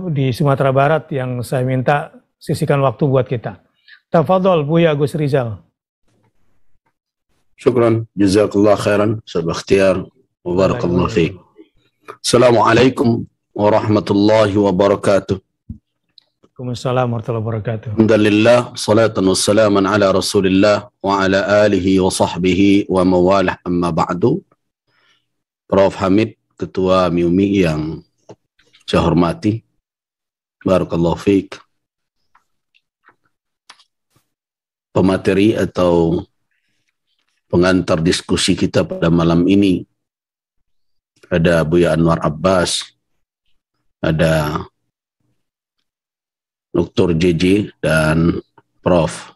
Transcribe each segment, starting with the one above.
di Sumatera Barat yang saya minta sisihkan waktu buat kita. Tafadhol Buya Gus Rizal. Syukran, jazakallah khairan, Ustaz Bakhtiar, wa barakallahu fiik. Assalamualaikum warahmatullahi wabarakatuh. Waalaikumsalam warahmatullahi wabarakatuh. Alhamdulillah, salatan wassalaman ala Rasulillah wa ala alihi wa sahbihi wa mawalah, amma ba'du. Prof. Hamid, Ketua MIUMI yang saya hormati, barakallahu fiik. Pemateri atau pengantar diskusi kita pada malam ini ada Buya Anwar Abbas, ada Dr. JJ dan Prof.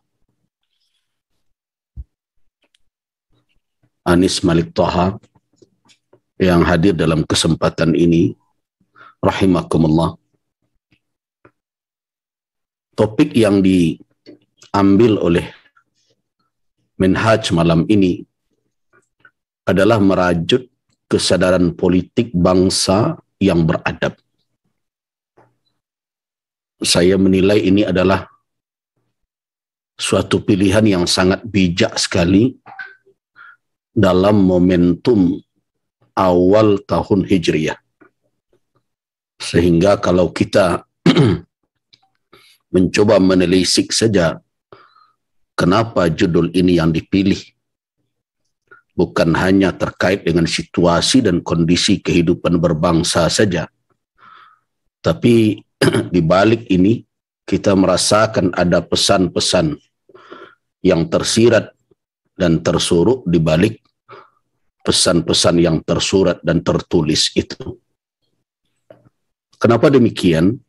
Anis Malik Thaha yang hadir dalam kesempatan ini, rahimakumullah. Topik yang diambil oleh Minhaj malam ini adalah merajut kesadaran politik bangsa yang beradab. Saya menilai ini adalah suatu pilihan yang sangat bijak sekali dalam momentum awal tahun Hijriyah. Sehingga kalau kita mencoba menelisik saja kenapa judul ini yang dipilih, bukan hanya terkait dengan situasi dan kondisi kehidupan berbangsa saja, tapi di balik ini kita merasakan ada pesan-pesan yang tersirat dan tersurat di balik pesan-pesan yang tersurat dan tertulis itu. Kenapa demikian?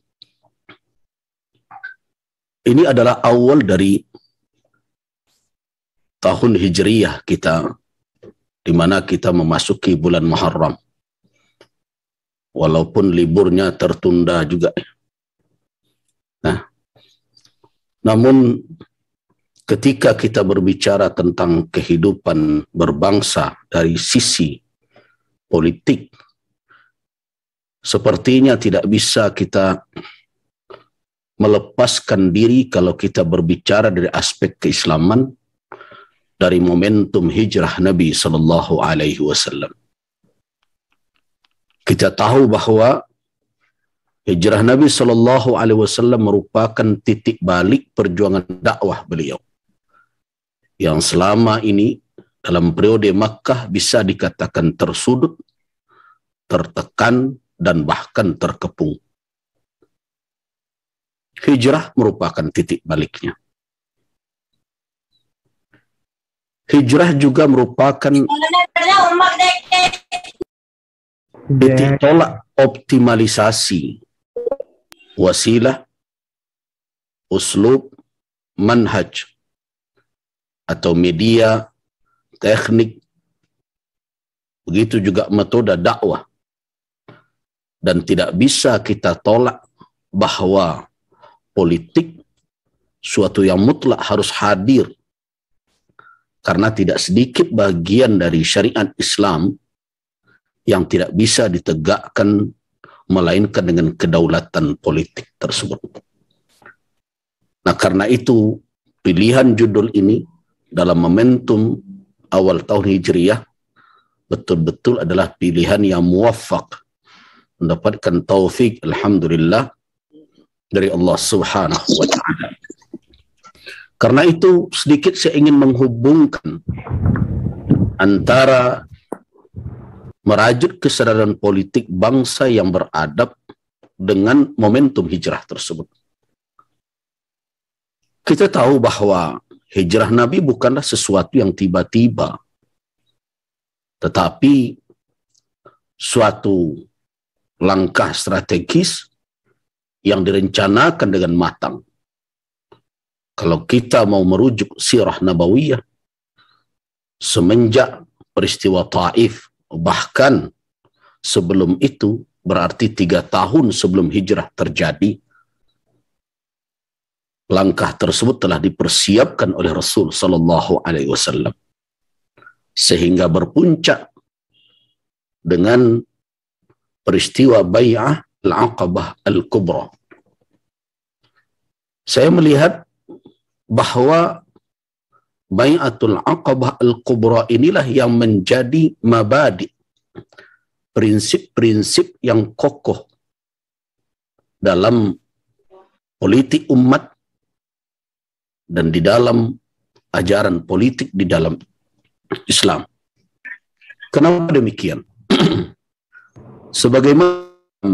Ini adalah awal dari tahun Hijriyah kita, di mana kita memasuki bulan Muharram. Walaupun liburnya tertunda juga. Nah, namun ketika kita berbicara tentang kehidupan berbangsa dari sisi politik, sepertinya tidak bisa kita melepaskan diri kalau kita berbicara dari aspek keislaman, dari momentum hijrah Nabi Sallallahu Alaihi Wasallam. Kita tahu bahwa hijrah Nabi Sallallahu Alaihi Wasallam merupakan titik balik perjuangan dakwah beliau, yang selama ini dalam periode Makkah bisa dikatakan tersudut, tertekan, dan bahkan terkepung. Hijrah merupakan titik baliknya. Hijrah juga merupakan titik tolak optimalisasi wasilah, uslub, manhaj, atau media, teknik, begitu juga metode dakwah. Dan tidak bisa kita tolak bahwa politik suatu yang mutlak harus hadir, karena tidak sedikit bagian dari syariat Islam yang tidak bisa ditegakkan melainkan dengan kedaulatan politik tersebut. Nah, karena itu pilihan judul ini dalam momentum awal tahun Hijriyah betul-betul adalah pilihan yang muwaffaq, mendapatkan taufik, alhamdulillah, dari Allah Subhanahu wa Ta'ala. Karena itu sedikit saya ingin menghubungkan antara merajut kesadaran politik bangsa yang beradab dengan momentum hijrah tersebut. Kita tahu bahwa hijrah Nabi bukanlah sesuatu yang tiba-tiba, tetapi suatu langkah strategis yang direncanakan dengan matang. Kalau kita mau merujuk sirah nabawiyah, semenjak peristiwa Taif, bahkan sebelum itu, berarti 3 tahun sebelum hijrah terjadi, langkah tersebut telah dipersiapkan oleh Rasul Sallallahu Alaihi Wasallam, sehingga berpuncak dengan peristiwa Bai'ah al-Aqabah al-Kubra. Saya melihat bahwa Bai'atul Aqabah al-Kubra inilah yang menjadi mabadi, prinsip-prinsip yang kokoh dalam politik umat dan di dalam ajaran politik di dalam Islam. Kenapa demikian? Sebagaimana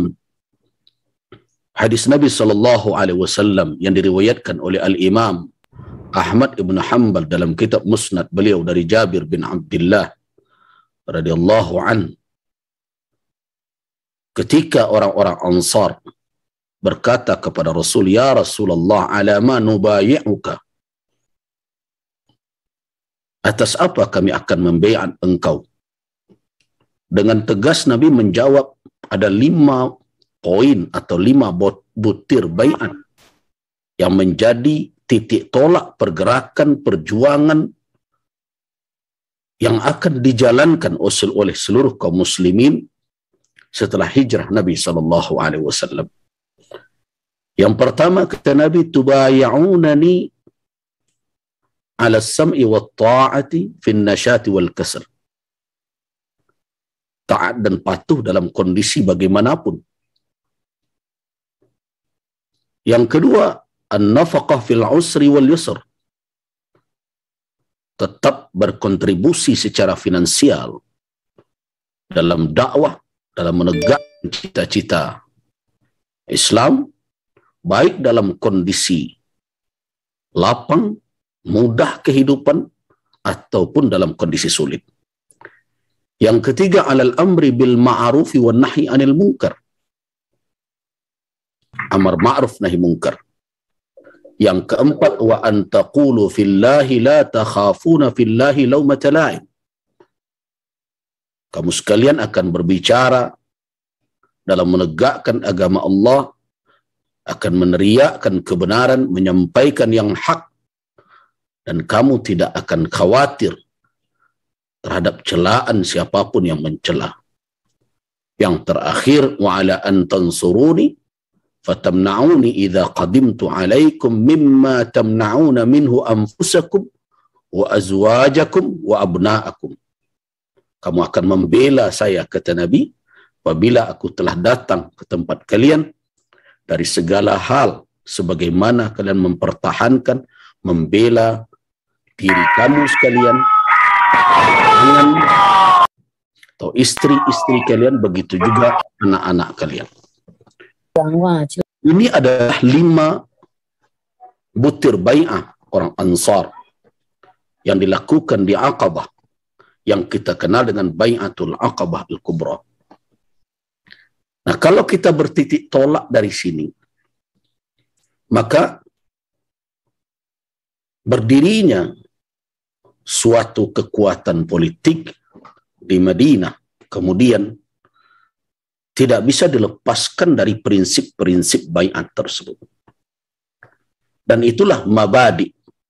hadis Nabi SAW yang diriwayatkan oleh Al-Imam Ahmad ibn Hanbal dalam kitab Musnad beliau dari Jabir bin Abdullah radhiyallahu an, ketika orang-orang Ansar berkata kepada Rasul, "Ya Rasulullah, ala ma nubayi'uka?" Atas apa kami akan membaiat engkau? Dengan tegas Nabi menjawab, ada 5 poin atau 5 butir baiat yang menjadi titik tolak pergerakan perjuangan yang akan dijalankan oleh seluruh kaum muslimin setelah hijrah Nabi SAW. Yang pertama kata Nabi, tubaya'unani ala sam'i wa ta'ati fin nasyati wal kasr. Taat dan patuh dalam kondisi bagaimanapun. Yang kedua, an-nafaqah fil usri wal yusr. Tetap berkontribusi secara finansial dalam dakwah, dalam menegakkan cita-cita Islam, baik dalam kondisi lapang, mudah kehidupan, ataupun dalam kondisi sulit. Yang ketiga, alal amri bil ma'arufi wa nahi anil munkar. Amar ma'ruf nahi munkar. Yang keempat, wa an taqulu fillahi la takhafuna fillahi laumata la'im. Kamu sekalian akan berbicara dalam menegakkan agama Allah, akan meneriakkan kebenaran, menyampaikan yang hak, dan kamu tidak akan khawatir terhadap celaan siapapun yang mencela. Yang terakhir, wa ala an tansuruni fatamna'uni idza qadimtu alaikum mimma tamna'una minhu anfusakum wa azwajakum wa abna'akum. Kamu akan membela saya, kata Nabi, apabila aku telah datang ke tempat kalian dari segala hal, sebagaimana kalian mempertahankan, membela diri kamu sekalian, dengan atau istri-istri kalian, begitu juga anak-anak kalian. Ini adalah 5 butir bai'ah orang Ansar yang dilakukan di Aqabah, yang kita kenal dengan Bai'atul Aqabah Al-Kubra. Nah, kalau kita bertitik tolak dari sini, maka berdirinya suatu kekuatan politik di Madinah kemudian tidak bisa dilepaskan dari prinsip-prinsip bai'at tersebut. Dan itulah mabadi.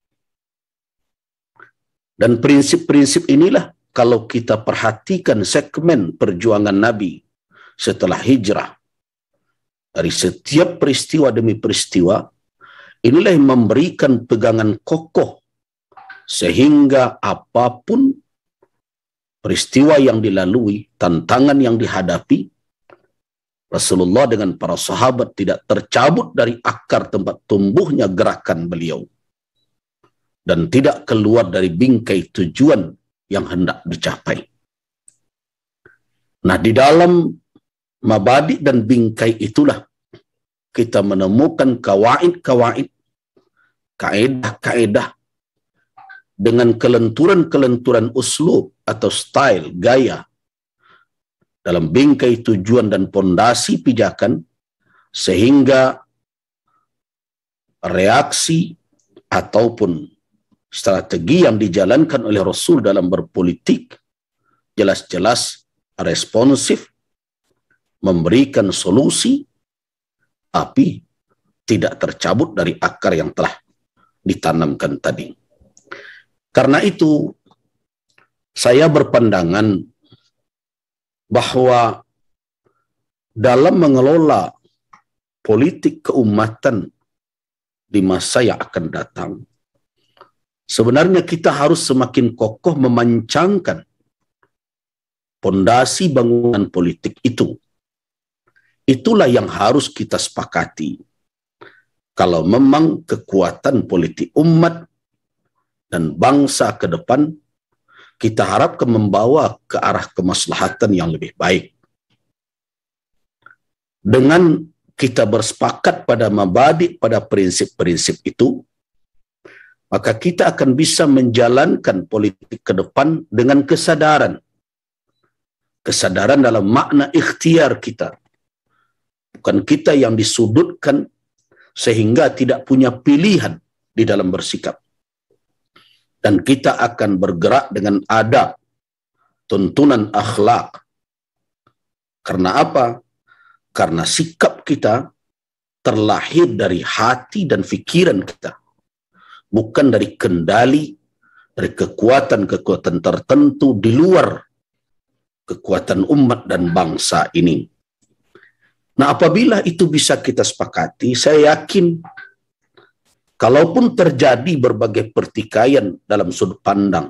Dan prinsip-prinsip inilah kalau kita perhatikan segmen perjuangan Nabi setelah hijrah, dari setiap peristiwa demi peristiwa, inilah yang memberikan pegangan kokoh sehingga apapun peristiwa yang dilalui, tantangan yang dihadapi, Rasulullah dengan para sahabat tidak tercabut dari akar tempat tumbuhnya gerakan beliau dan tidak keluar dari bingkai tujuan yang hendak dicapai. Nah, di dalam mabadi dan bingkai itulah kita menemukan kawaid-kawaid, kaedah-kaedah dengan kelenturan-kelenturan uslub atau style, gaya dalam bingkai tujuan dan pondasi pijakan, sehingga reaksi ataupun strategi yang dijalankan oleh Rasul dalam berpolitik jelas-jelas responsif, memberikan solusi, tapi tidak tercabut dari akar yang telah ditanamkan tadi. Karena itu, saya berpandangan bahwa dalam mengelola politik keumatan di masa yang akan datang. Sebenarnya kita harus semakin kokoh memancangkan pondasi bangunan politik itu. Itulah yang harus kita sepakati. Kalau memang kekuatan politik umat dan bangsa ke depan, kita harapkan membawa ke arah kemaslahatan yang lebih baik. Dengan kita bersepakat pada mabadi, pada prinsip-prinsip itu, maka kita akan bisa menjalankan politik ke depan dengan kesadaran. Kesadaran dalam makna ikhtiar kita. Bukan kita yang disudutkan sehingga tidak punya pilihan di dalam bersikap. Dan kita akan bergerak dengan adab, tuntunan akhlak. Karena apa? Karena sikap kita terlahir dari hati dan fikiran kita. Bukan dari kendali, dari kekuatan-kekuatan tertentu di luar kekuatan umat dan bangsa ini. Nah, apabila itu bisa kita sepakati, saya yakin kalaupun terjadi berbagai pertikaian dalam sudut pandang,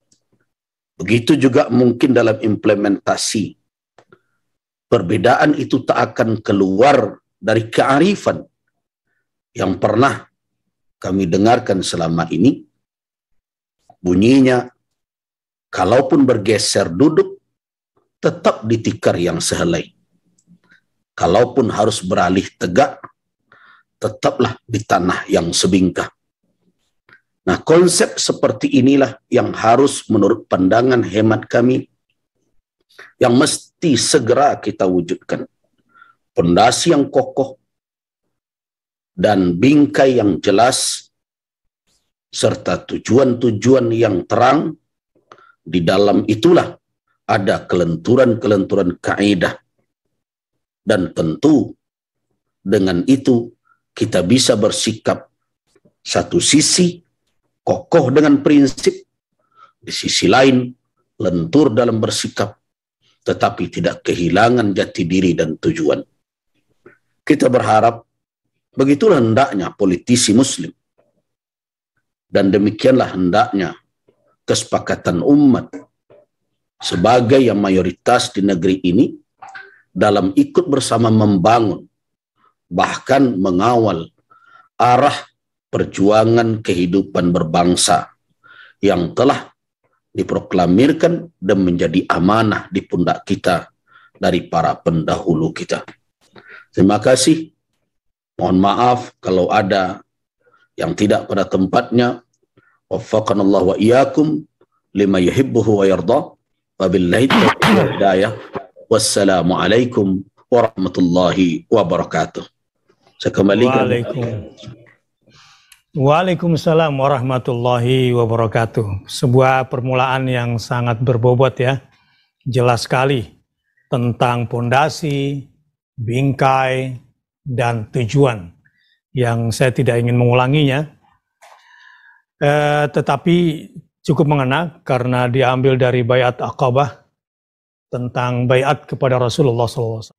begitu juga mungkin dalam implementasi, perbedaan itu tak akan keluar dari kearifan yang pernah kami dengarkan selama ini. Bunyinya, kalaupun bergeser duduk, tetap di tikar yang sehelai. Kalaupun harus beralih tegak, tetaplah di tanah yang sebingkah. Nah, konsep seperti inilah yang harus menurut pandangan hemat kami, yang mesti segera kita wujudkan. Pondasi yang kokoh dan bingkai yang jelas, serta tujuan-tujuan yang terang. Di dalam itulah ada kelenturan-kelenturan kaidah. Dan tentu dengan itu kita bisa bersikap satu sisi kokoh dengan prinsip, di sisi lain lentur dalam bersikap, tetapi tidak kehilangan jati diri dan tujuan. Kita berharap begitulah hendaknya politisi muslim. Dan demikianlah hendaknya kesepakatan umat sebagai yang mayoritas di negeri ini dalam ikut bersama membangun, bahkan mengawal arah perjuangan kehidupan berbangsa yang telah diproklamirkan dan menjadi amanah di pundak kita dari para pendahulu kita. Terima kasih. Mohon maaf kalau ada yang tidak pada tempatnya. Waffaqanallahu wa iyyakum lima yuhibbuhu wa yarda. Wabillahi taufiq wal hidayah. Wassalamualaikum warahmatullahi wabarakatuh. Saya kembalikan. Waalaikumsalam warahmatullahi wabarakatuh. Sebuah permulaan yang sangat berbobot ya. Jelas sekali tentang pondasi, bingkai, dan tujuan yang saya tidak ingin mengulanginya. Tetapi cukup mengena karena diambil dari Baiat Aqabah tentang baiat kepada Rasulullah SAW.